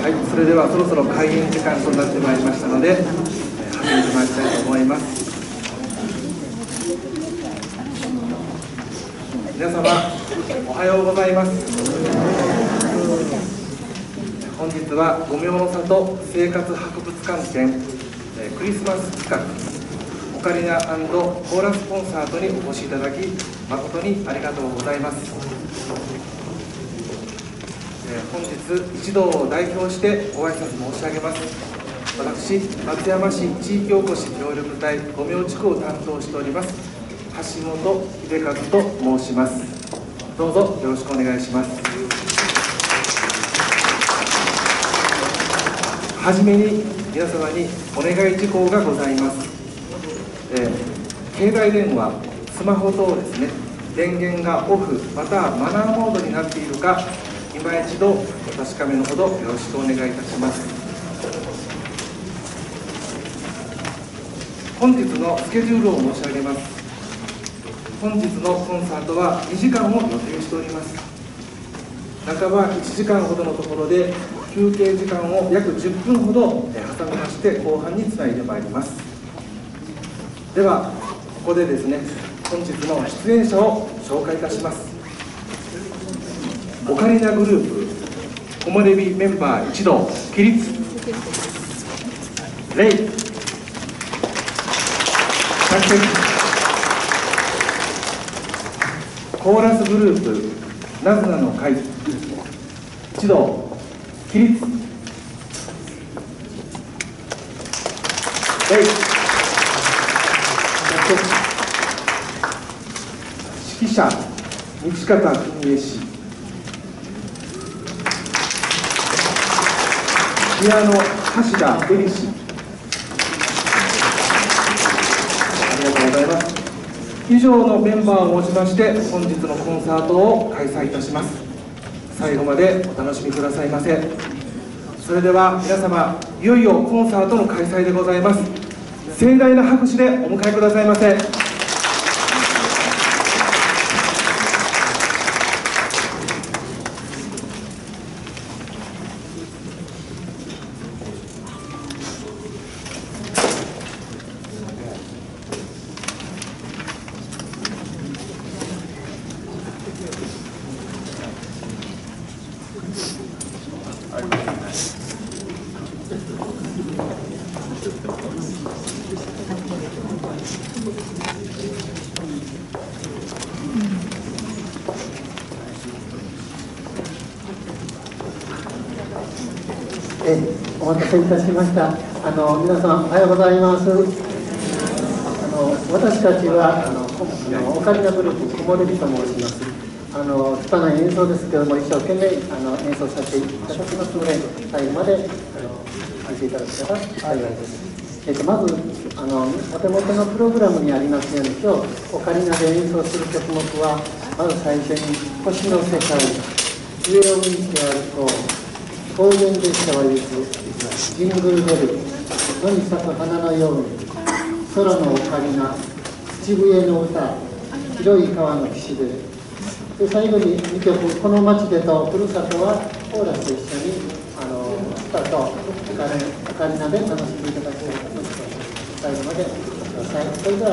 はい、それではそろそろ開演時間となってまいりましたので、始めてまいりたいと思います。皆様、おはようございます。本日は五明の里生活博物館展クリスマス企画オカリナ&コーラスコンサートにお越しいただき誠にありがとうございます。本日一同を代表してご挨拶申し上げます。私、松山市地域おこし協力隊五明地区を担当しております橋本秀和と申します。どうぞよろしくお願いします。はじめに皆様にお願い事項がございます。携帯電話、スマホ等ですね、電源がオフまたはマナーモードになっているか今一度お確かめのほどよろしくお願いいたします。本日のスケジュールを申し上げます。本日のコンサートは2時間を予定しております。半ば1時間ほどのところで休憩時間を約10分ほど挟みまして後半につないでまいります。ではここでですね、本日の出演者を紹介いたします。オカリナグループ木漏れ日メンバー一同起立礼着席。コーラスグループナズナの会一同起立礼着席。指揮者道方文江氏、ピアノ橋田恵里氏、ありがとうございます。以上のメンバーをもちまして本日のコンサートを開催いたします。最後までお楽しみくださいませ。それでは皆様、いよいよコンサートの開催でございます。盛大な拍手でお迎えくださいませ。 お待たせいたしました。皆さんおはようございます。私たちはオカリナグループ木漏れ日と申します。拙い演奏ですけども一生懸命演奏させていただきますので最後まで聴いていただけたら幸いです。まずお手元のプログラムにありますように今日オカリナで演奏する曲目はまず最初に「星の世界」「上を向いて歩こう」「高原列車は行く」「ジングルベル」「野に咲く花のように」「空のオカリナ」「口笛の歌」「広い川の岸辺」で最後に2曲「この街でとふるさと」はコーラスと一緒に歌とオカリナで楽しんでいただきたいと思います。最後までお聞きください。それでは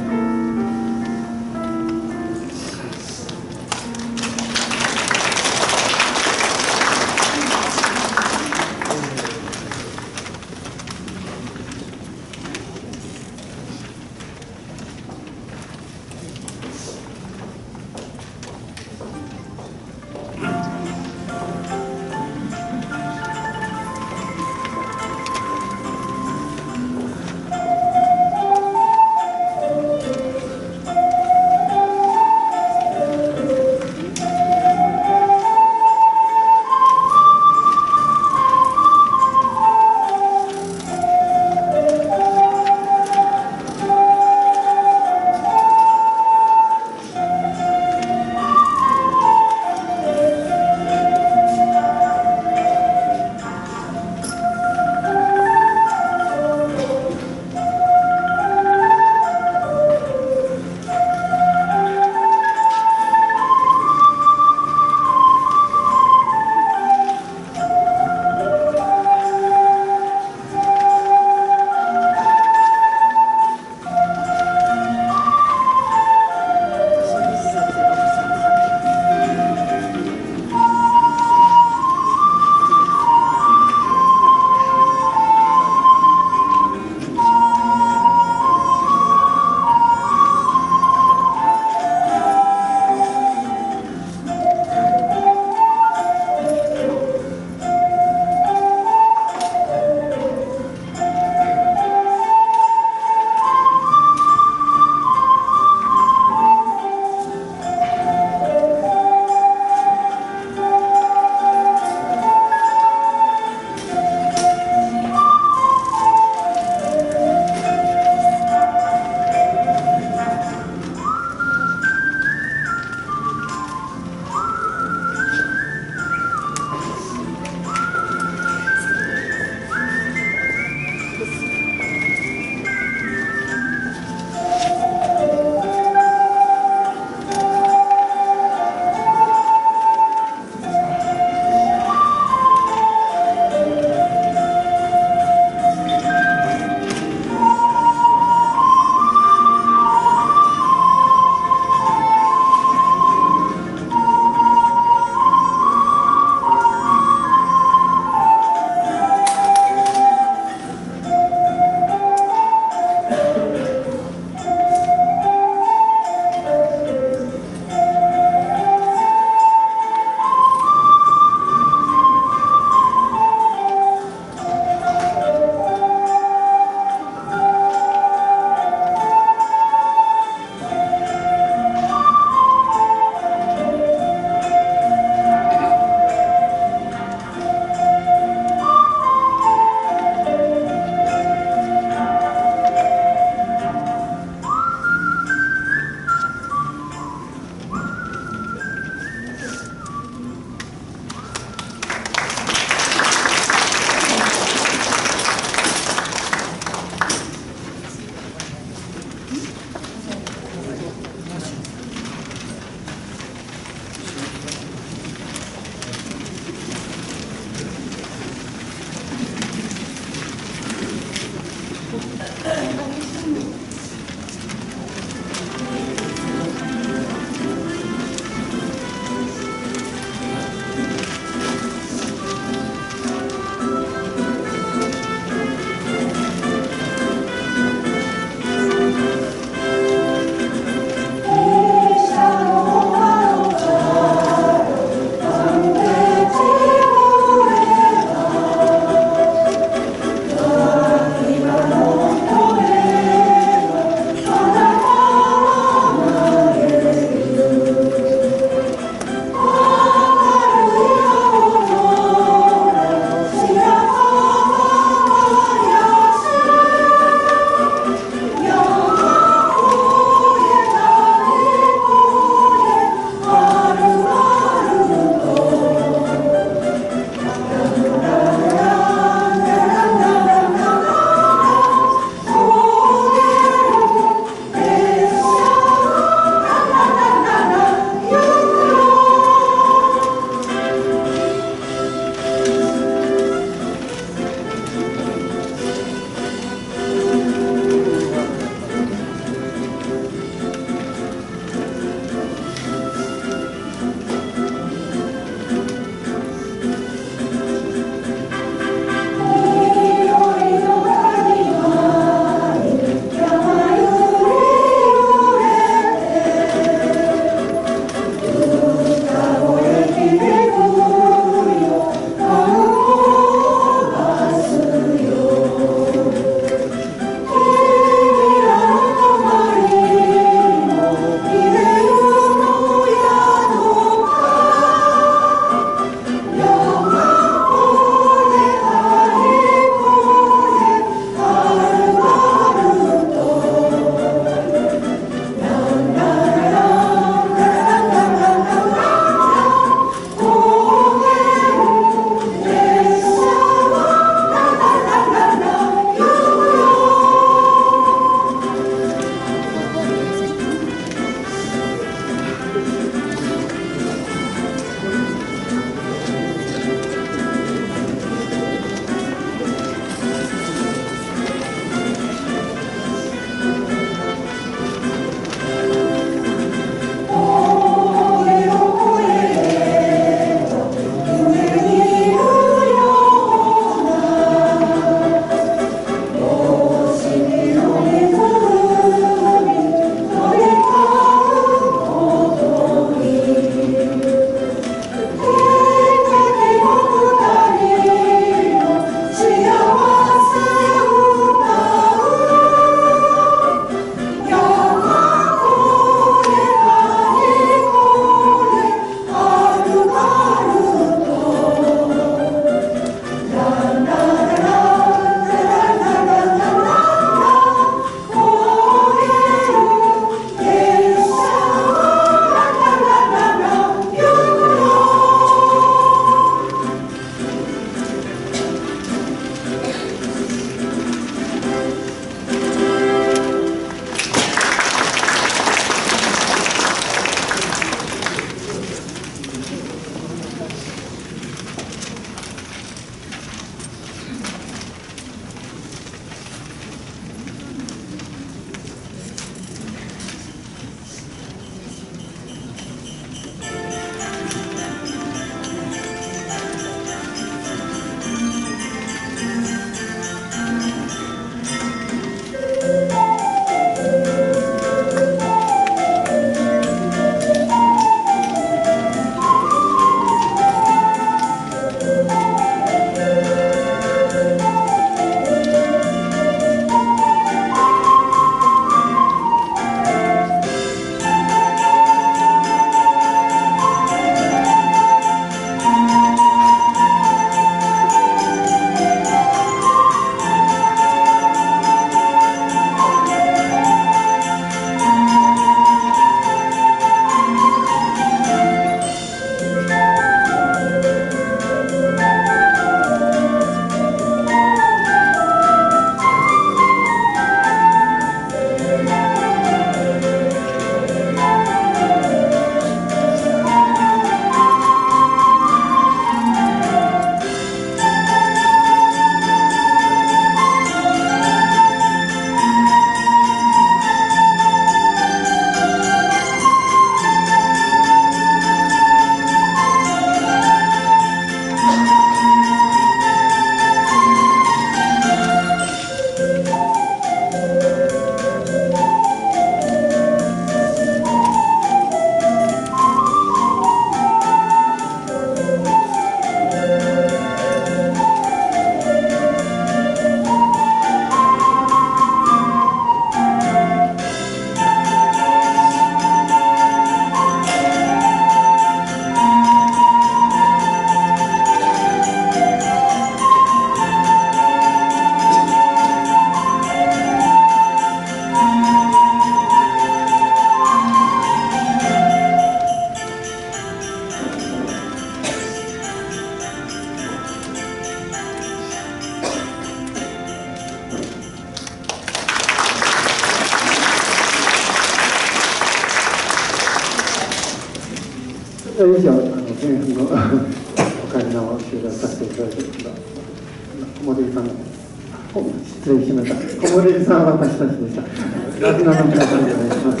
それ以上、前半のお金を終了させていただいていますが、小森さん、失礼しました。小森さんは私たちでした。ラズナの皆さんでお願いします。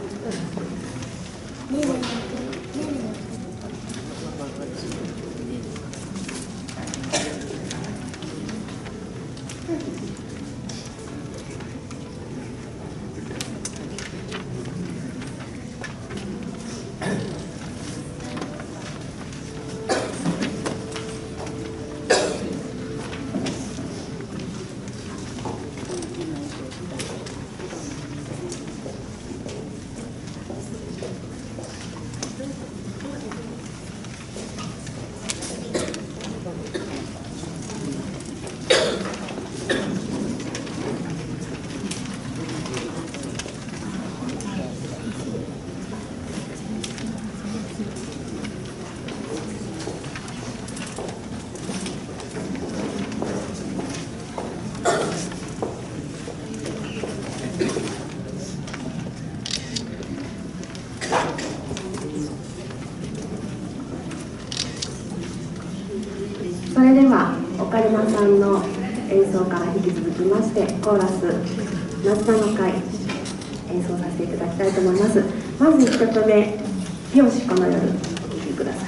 それではオカリナさんの演奏から引き続きましてコーラス「夏田の会」演奏させていただきたいと思います。まず1曲目「日吉この夜」お聴きください。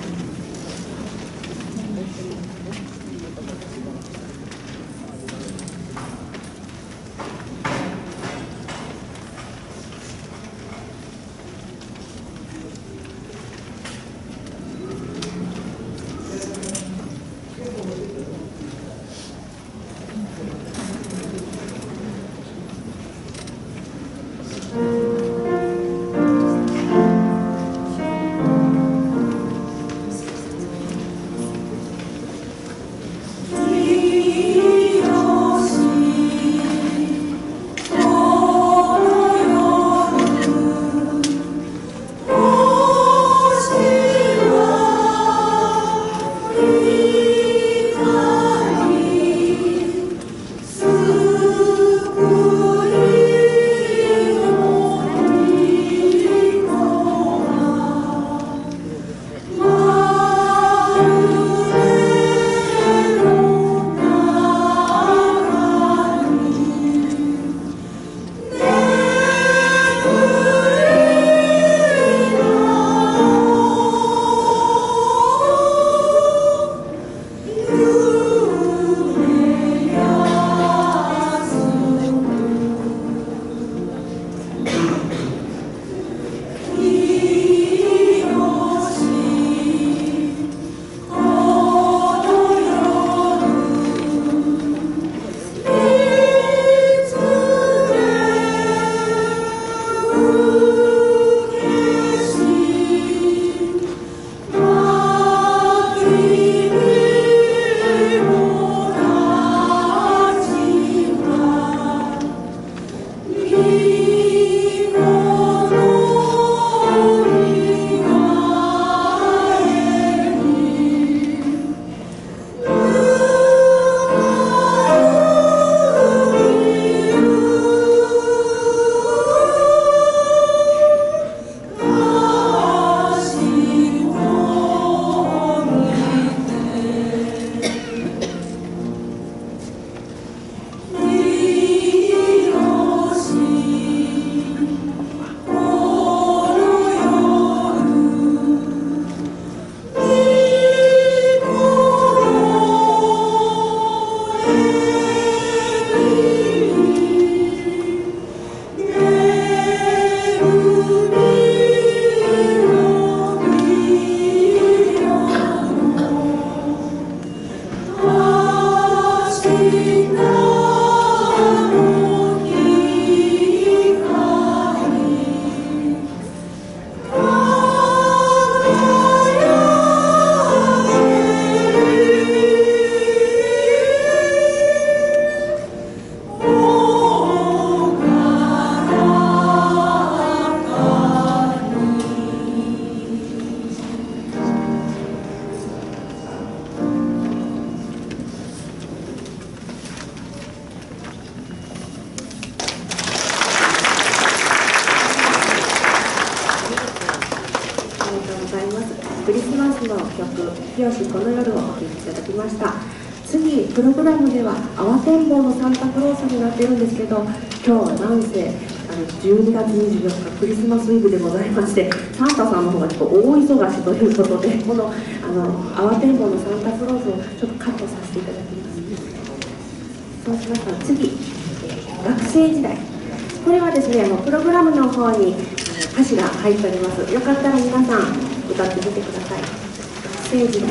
クリスマスの曲「清しこの夜」をお聴きいただきました。次、プログラムでは慌てんぼうのサンタクロースになっているんですけど、今日はなんせ12月24日クリスマスイブでございまして、サンタさんの方がちょっと大忙しということで、この慌てんぼうのサンタクロースをちょっとカットさせていただきます。そうしましたら次、学生時代、これはですねプログラムの方に歌詞が入っております。よかったら皆さん歌ってみてください。学生時代。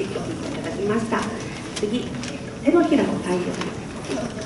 お聴きいただきました。次、手のひらの太陽にお聴きください。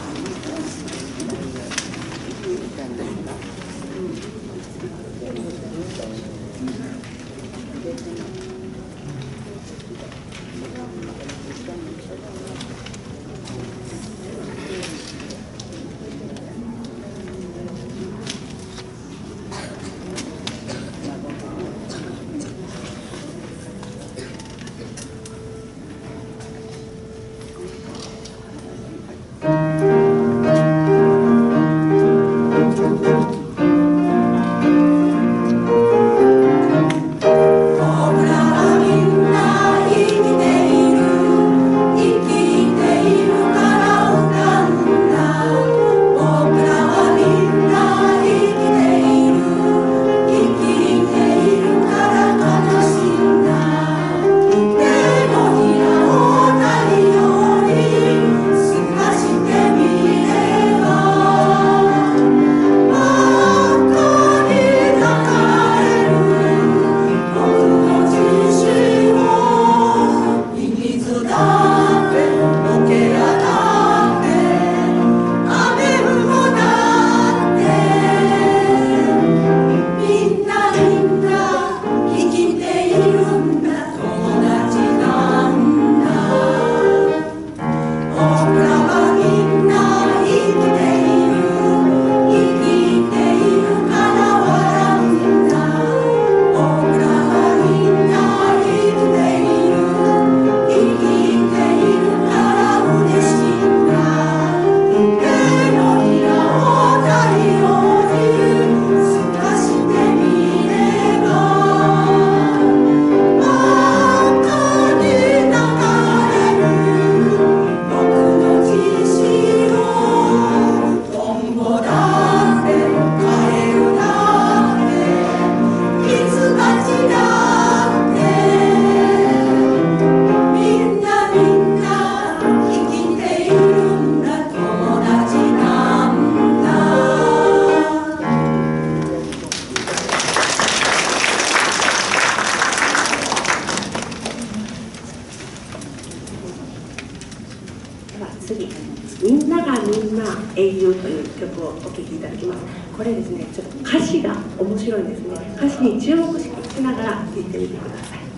次、みんながみんな英雄という曲をお聴きいただきます。これですね、ちょっと歌詞が面白いんですね。歌詞に注目しながら聴いてみてください。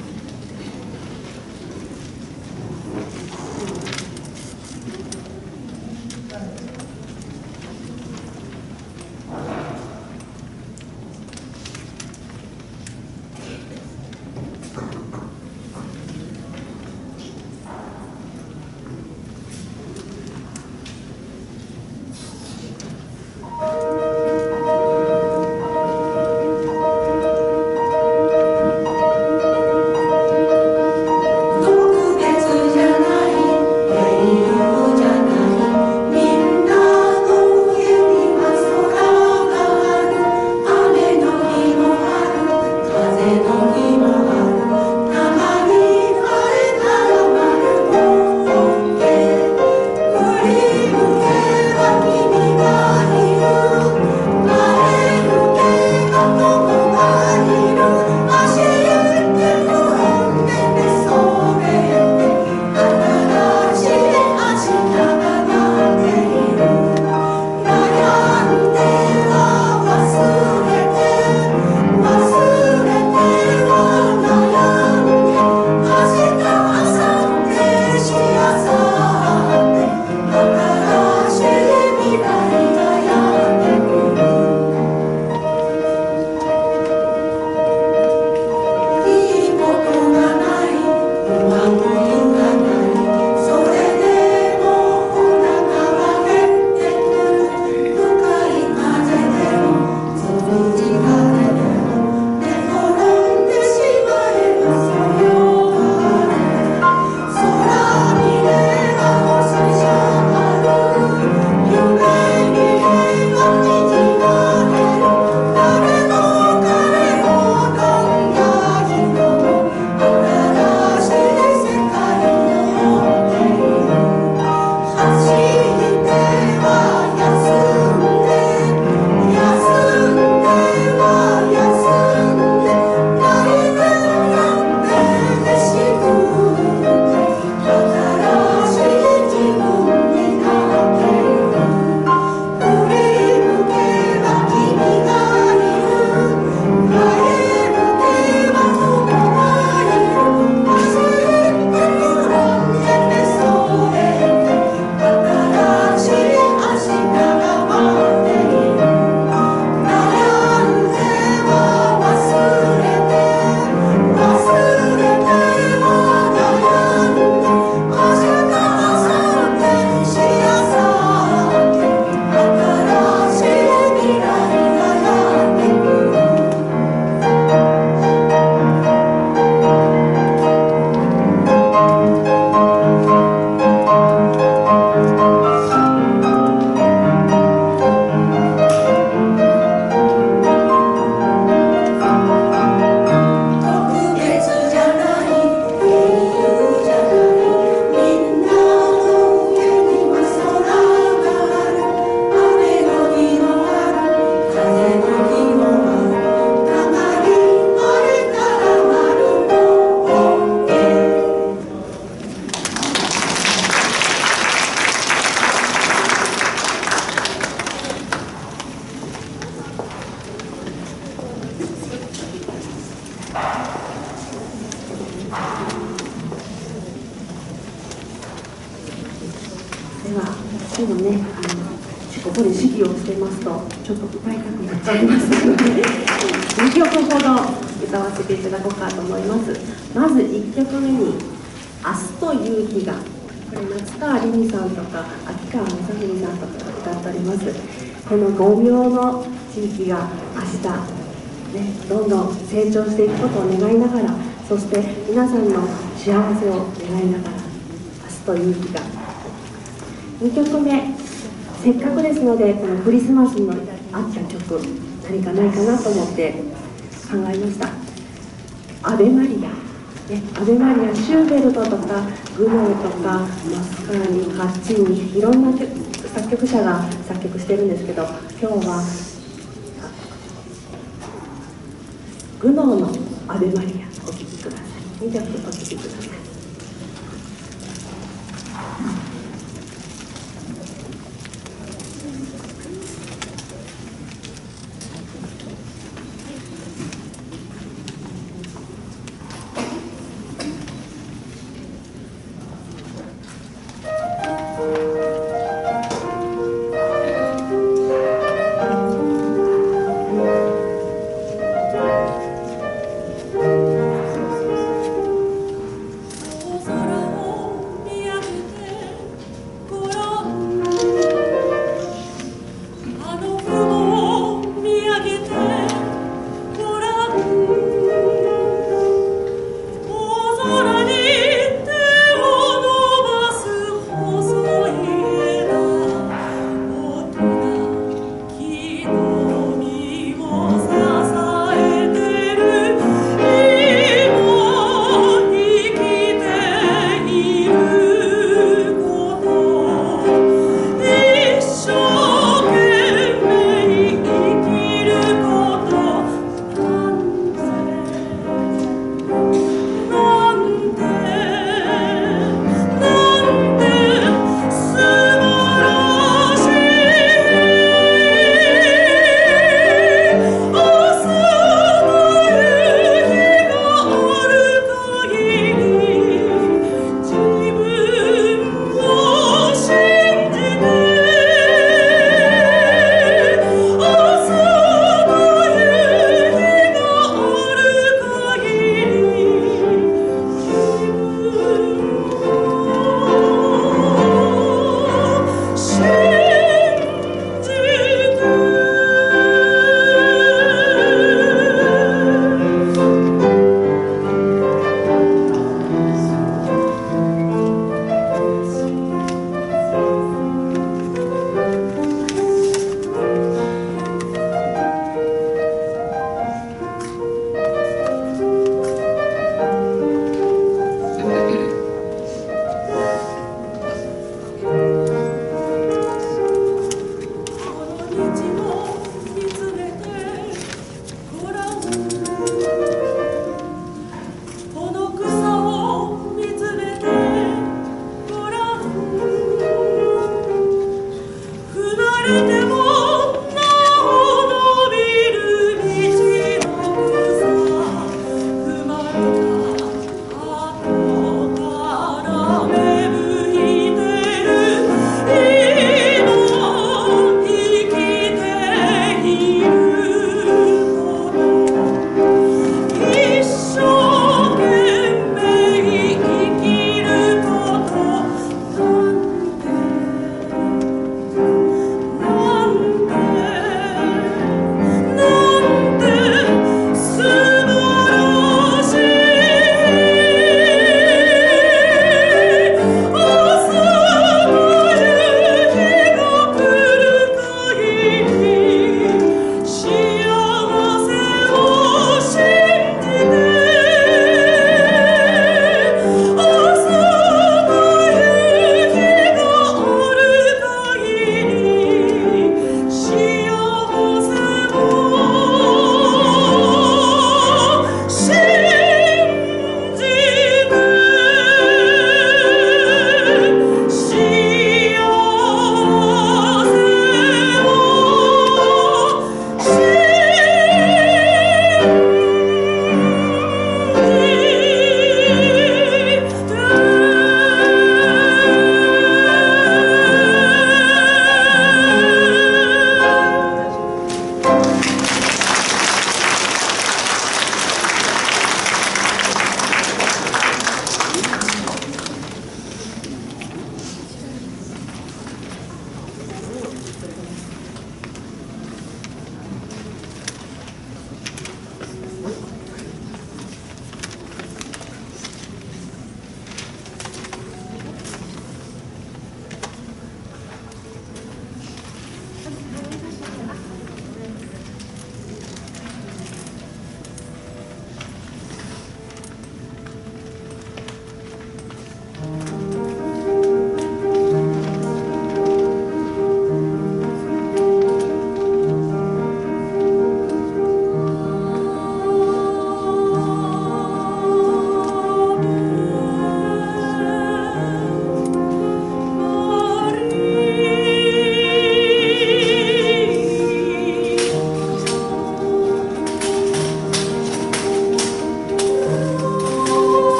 でもね、ここで指揮をしてますとちょっと歌いたくなっちゃいますので2曲ほど歌わせていただこうかと思います。まず1曲目に「明日という日が」、これ夏川りみさんとか秋川雅史さんとかが歌っております。この5秒の地域が明日、ね、どんどん成長していくことを願いながら、そして皆さんの幸せを願いながら明日という日が。2曲目、せっかくですのでこのクリスマスに合った曲何かないかなと思って考えました。アベマリア、ね、アベマリア、シューベルトとかグノーとかマスカーニ、カッチーニ、いろんな作曲者が作曲してるんですけど、今日はグノーのアベマリアお聴きください。2曲お聴きください。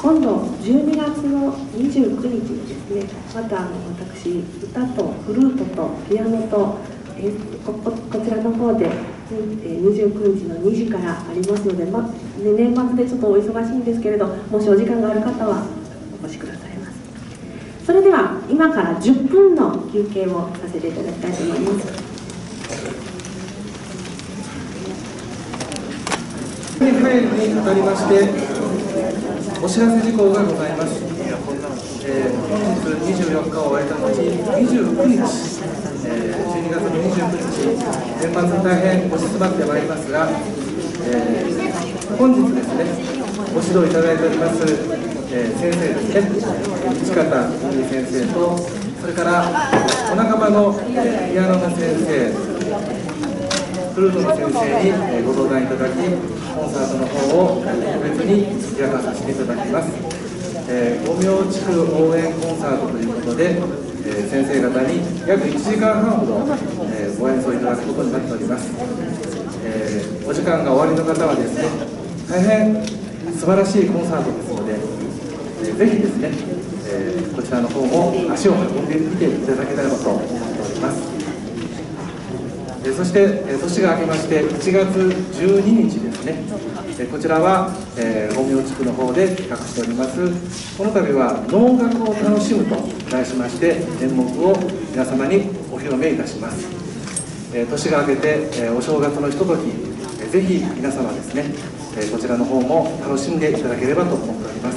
今度12月の29日にですね、また私、歌とフルートとピアノとこちらの方で29日の2時からありますので、年末でちょっとお忙しいんですけれど、もしお時間がある方はお越しくださいます。それでは今から10分の休憩をさせていただきたいと思います。 入るにあたりまして、お知らせ事項がございます。本日24日を終えた後、29日、12月の29日、年末に大変押し詰まってまいりますが、本日ですね、ご指導いただいております、先生ですね、市方由美先生と、それからお仲間のピアノの先生、フルートの先生にご相談いただき、コンサートの方を特別に開かさせていただきます。五明地区応援コンサートということで、先生方に約1時間半ほど、ご演奏いただくことになっております。お時間が終わりの方はですね、大変素晴らしいコンサートですので、ぜひですね、こちらの方も足を運んでみていただければと思っております。そして年が明けまして1月12日ですね、こちらは五明地区の方で企画しております。この度は能楽を楽しむと題しまして演目を皆様にお披露目いたします。年が明けてお正月のひととき、ぜひ皆様ですね、こちらの方も楽しんでいただければと思っております。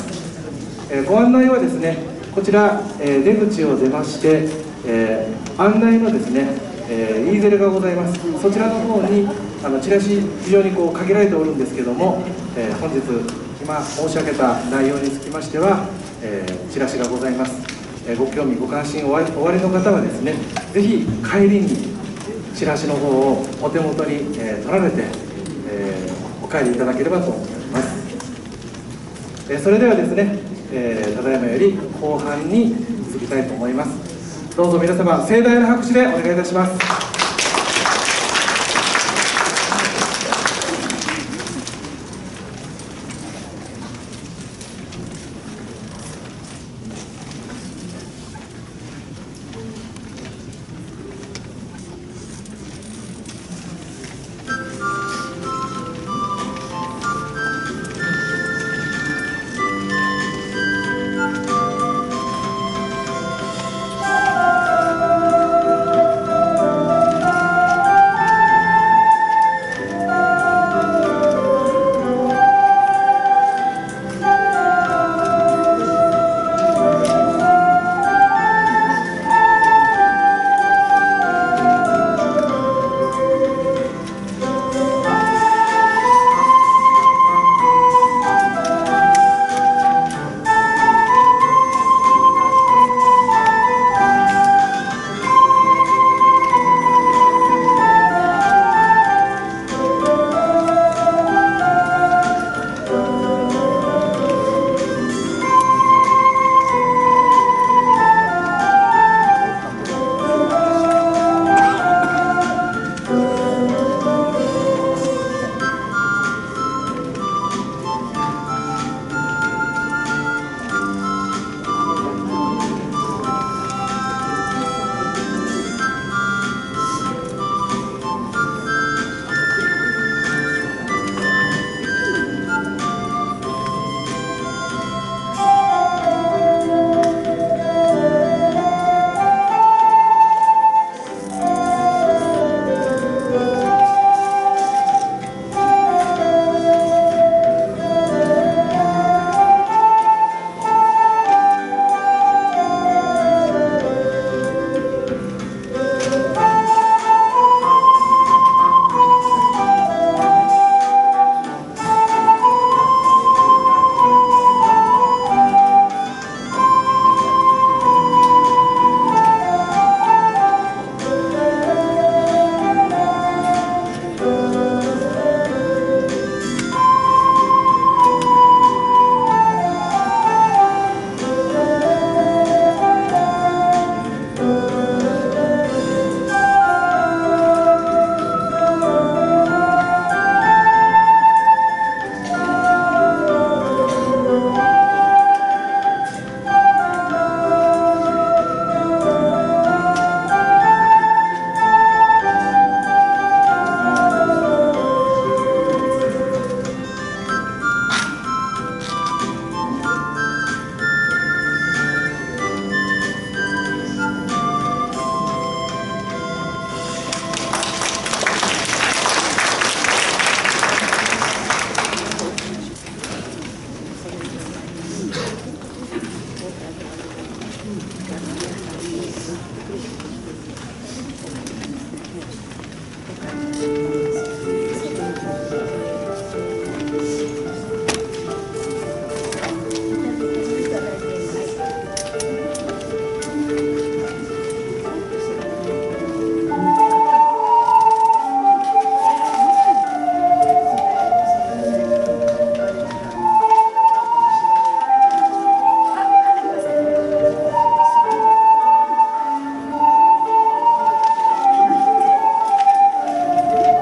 ご案内はですね、こちら出口を出まして案内のですねイーゼルがございます。そちらの方にチラシ非常に限られておるんですけども、本日今申し上げた内容につきましては、チラシがございます。ご興味ご関心おありの方はですね、ぜひ帰りにチラシの方をお手元に取られて、お帰りいただければと思います。それではですね、ただいまより後半に移りたいと思います。どうぞ皆様盛大な拍手でお願いいたします。 そ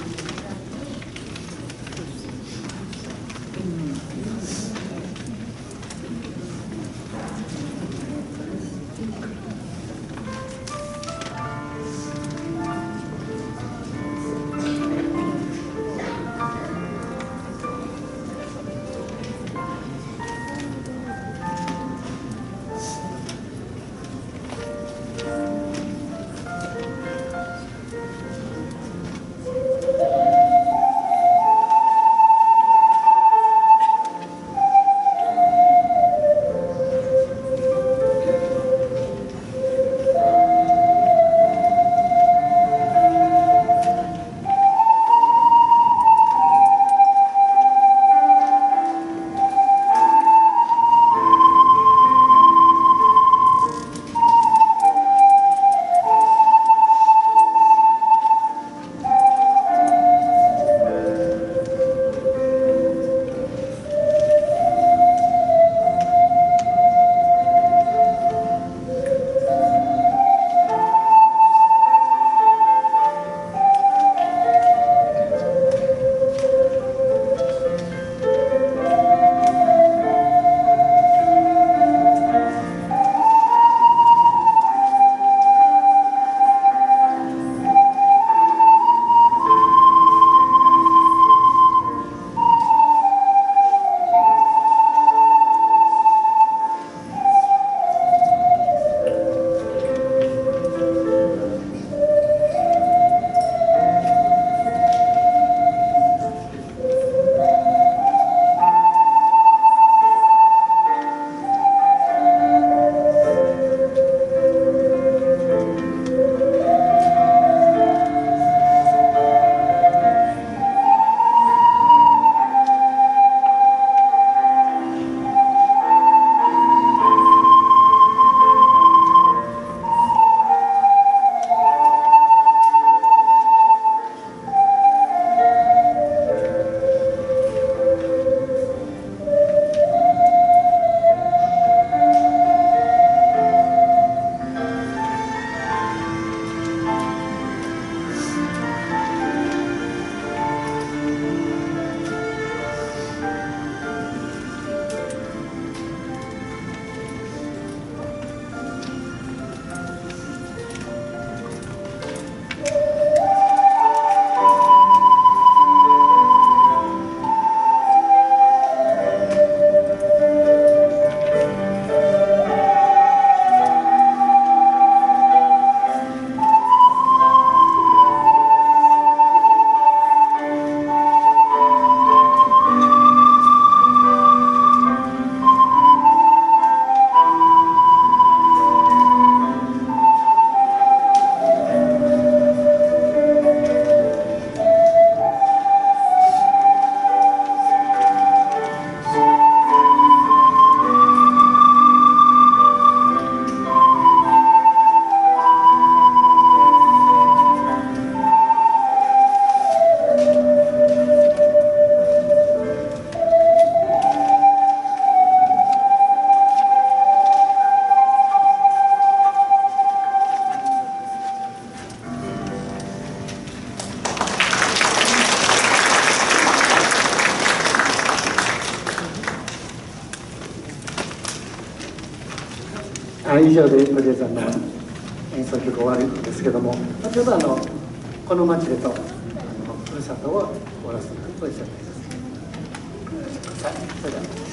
以上で小出さんの演奏曲終わるんですけども、先ほどこの町でとふるさとを終わらせていくとおっしゃっています。はい、それでは。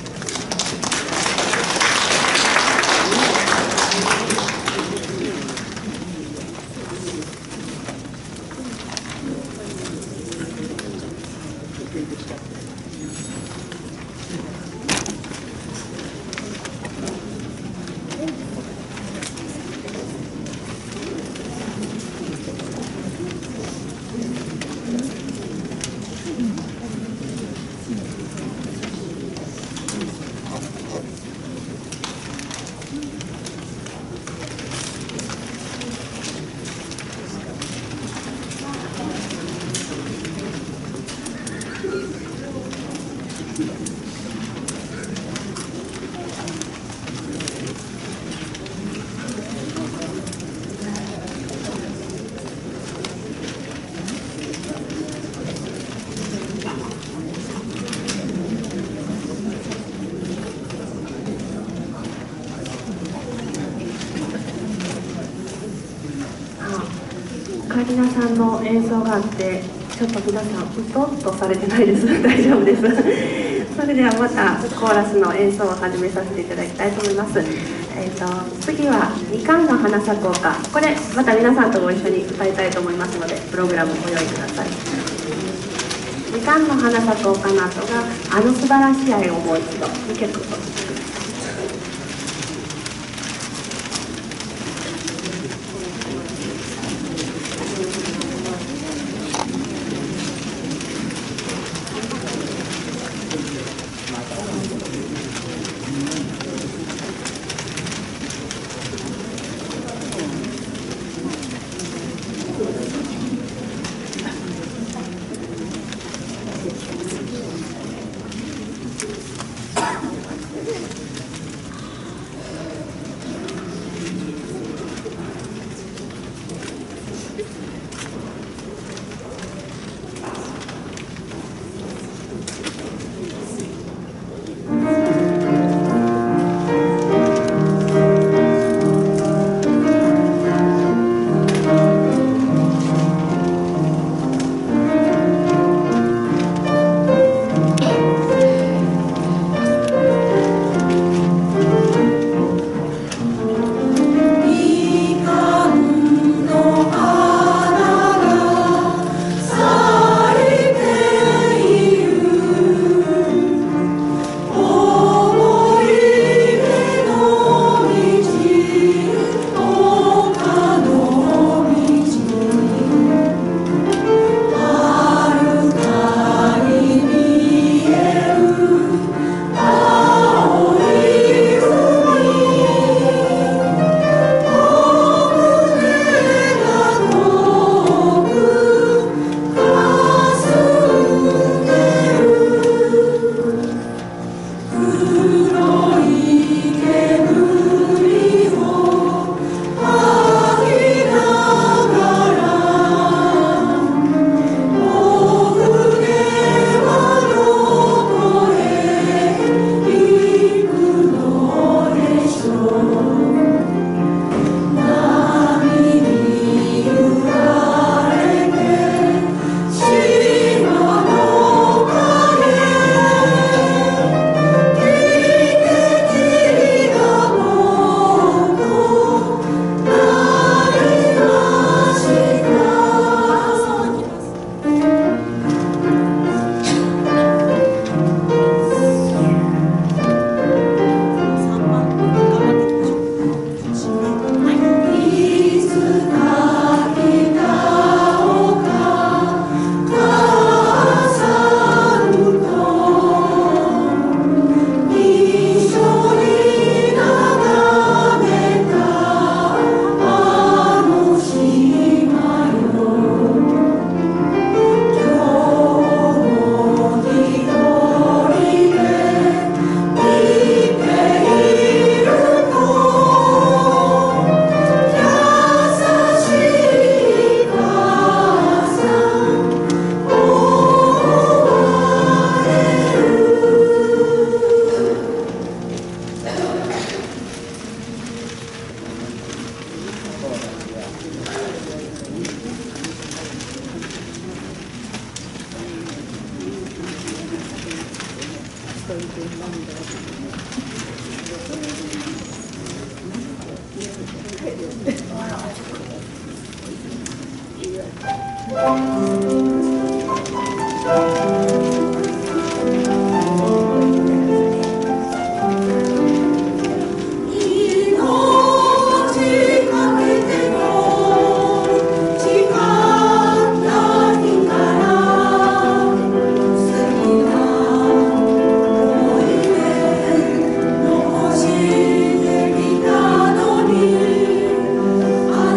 皆さんの演奏があってちょっと皆さんうとっとされてないです大丈夫ですそれではまたコーラスの演奏を始めさせていただきたいと思います。次はみかんの花咲こうか、これまた皆さんとご一緒に歌いたいと思いますのでプログラムご用意ください。みかんの花咲こうかの後があの素晴らしい愛をもう一度2曲お聴きください。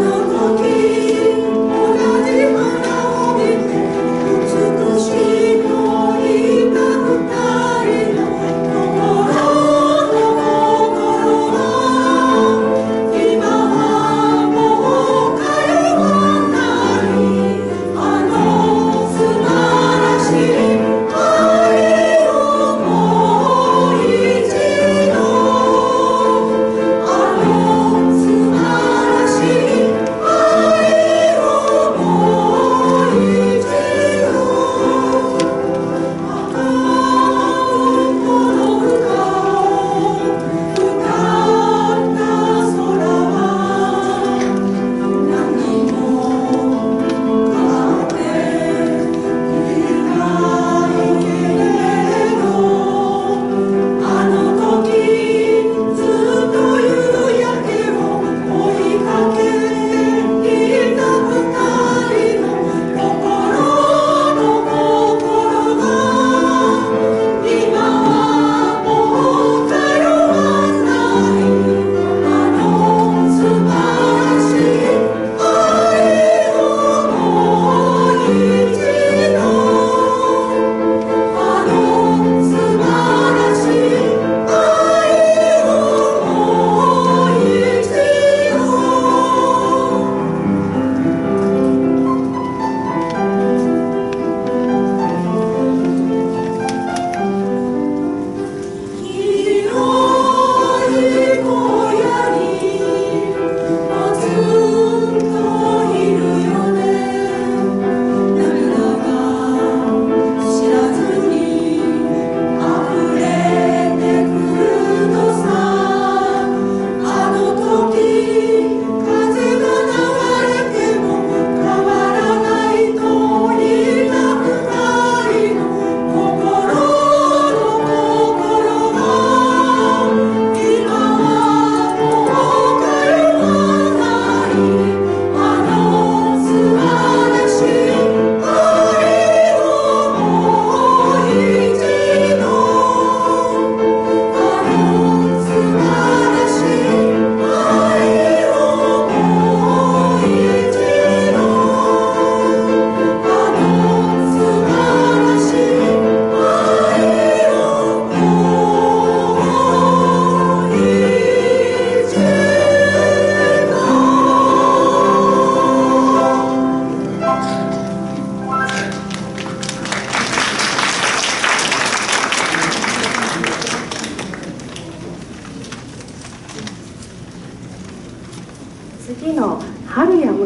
美しい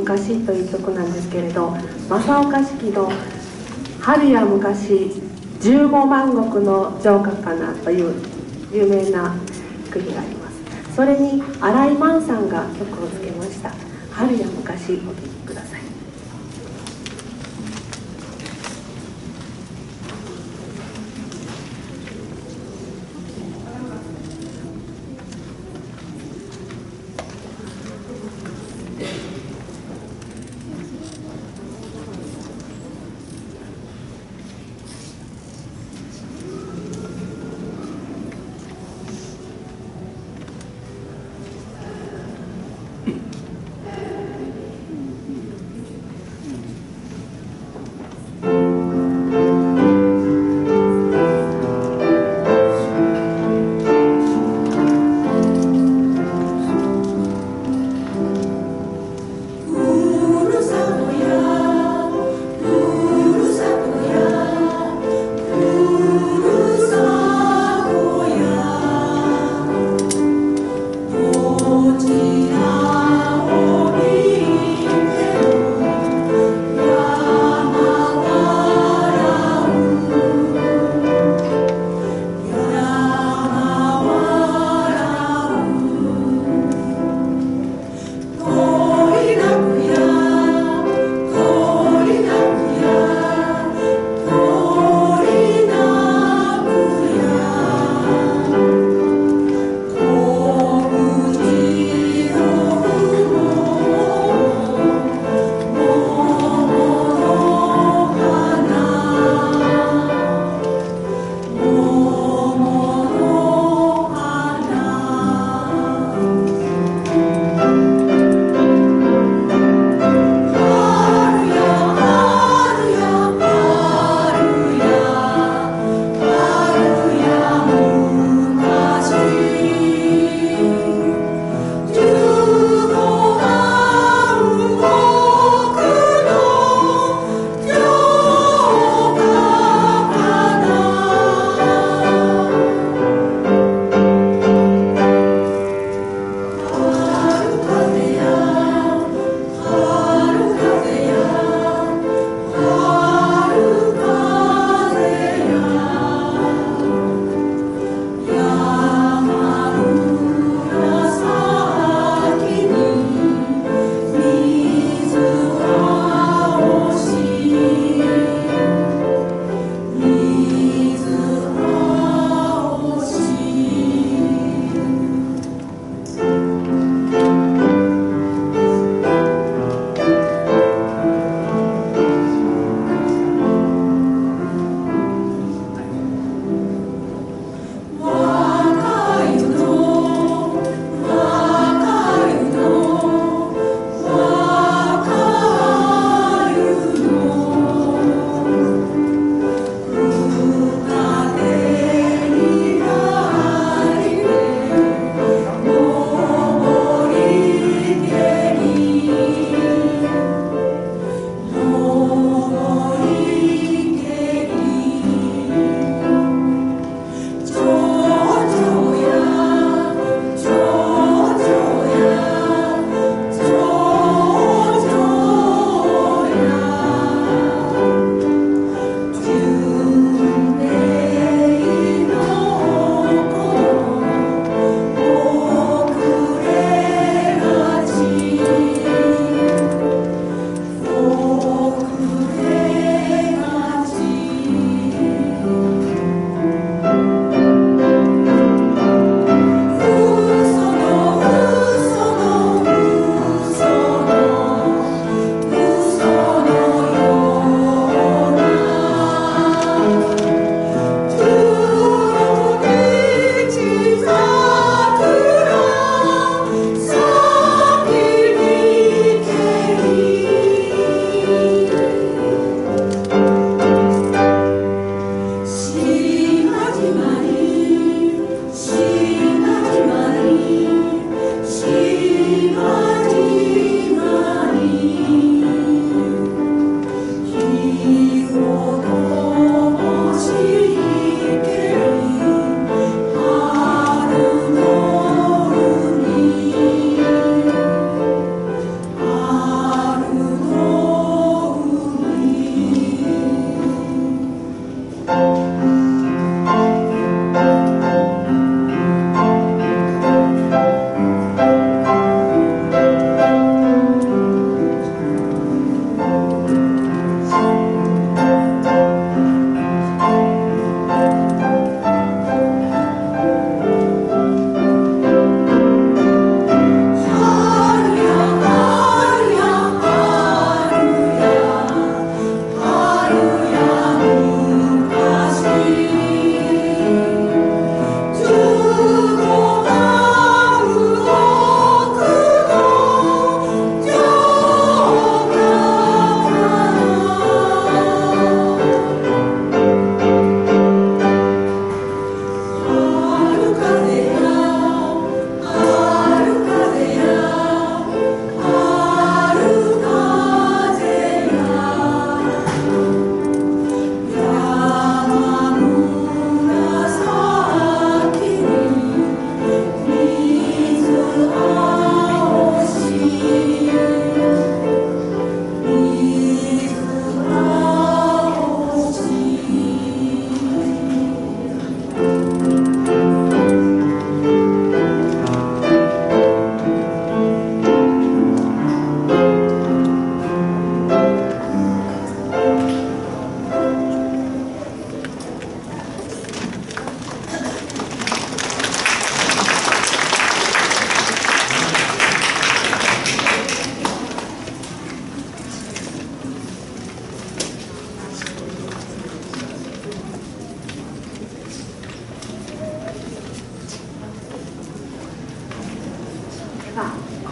昔」という曲なんですけれど、正岡子規の「春や昔15万石の城下かな」という有名な句があります。それに新井満さんが曲をつけました「春や昔」お聴きください。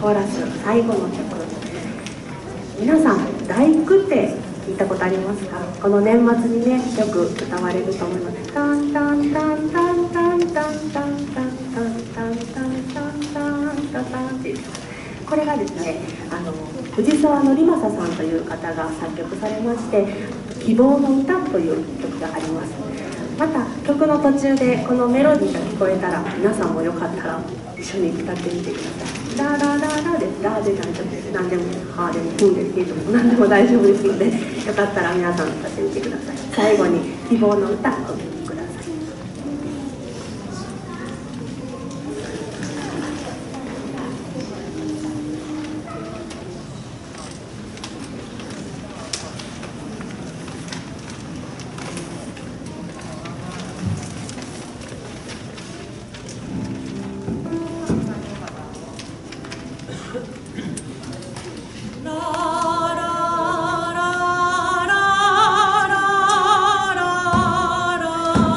コーラス最後の曲、皆さん第九って聞いたことありますか？この年末にねよく歌われると思います。タンタンタンタンタンタンタンタンタンタンタンタンタンタンタンっていう、これがですね藤沢則正さんという方が作曲されまして「希望の歌」という曲があります。また曲の途中でこのメロディーが聞こえたら皆さんもよかったら一緒に歌ってみてください。ララララでラで大丈夫です。何でもハーでもフンでっていうとも何でも大丈夫ですので、よかったら皆さん歌ってみてください。最後に希望の歌お聴きください。 ララララララ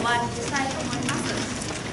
終わりにしたいと思います。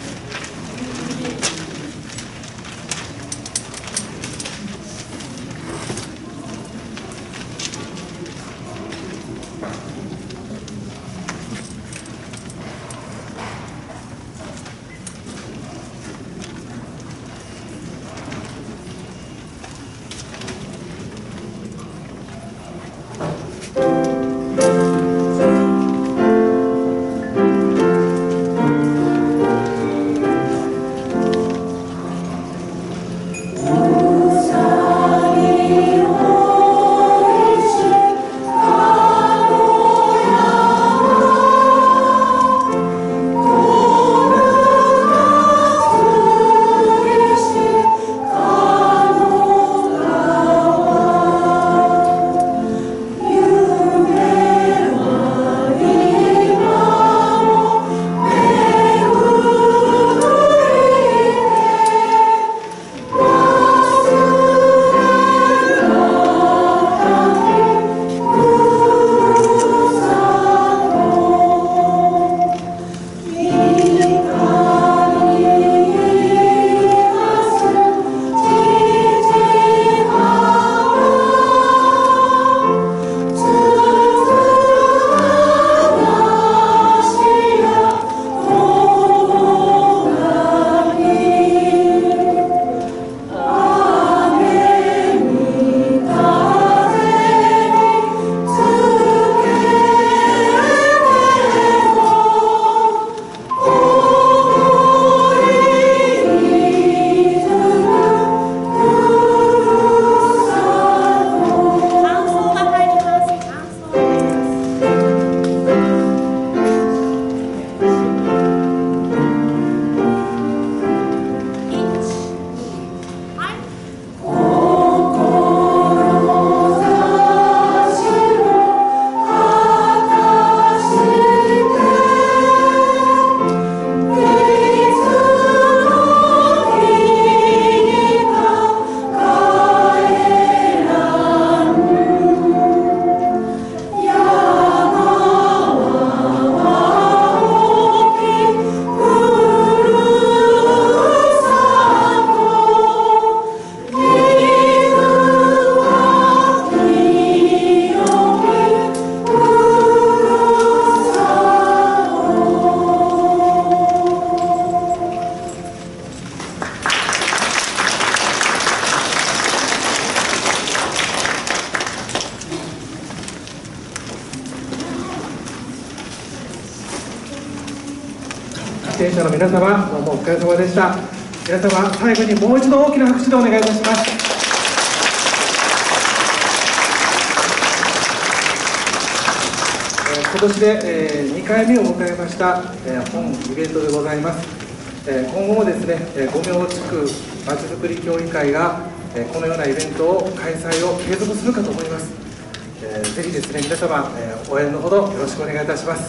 出演者の皆様、どうもお疲れ様でした。皆様、最後にもう一度大きな拍手でお願いいたします。今年で2回目を迎えました本イベントでございます。今後もですね、五明地区まちづくり協議会がこのようなイベントを開催を継続するかと思います。ぜひですね、皆様応援のほどよろしくお願いいたします。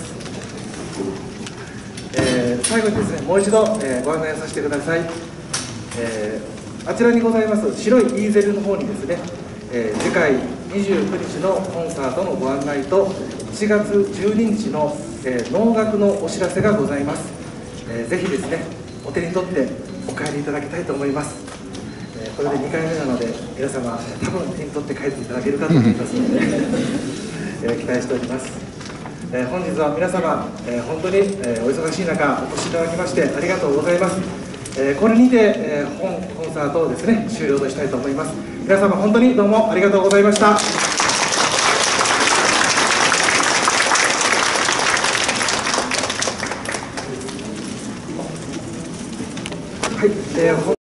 最後にですね、もう一度ご案内させてください。あちらにございます白いイーゼルの方にですね、次回29日のコンサートのご案内と1月12日の能楽のお知らせがございます。ぜひですね、お手に取ってお帰りいただきたいと思います。これで2回目なので皆様多分手に取って帰っていただけるかと思いますので期待しております。本日は皆様、本当に、お忙しい中お越しいただきましてありがとうございます。これにて、本コンサートをですね終了としたいと思います。皆様本当にどうもありがとうございました。はい、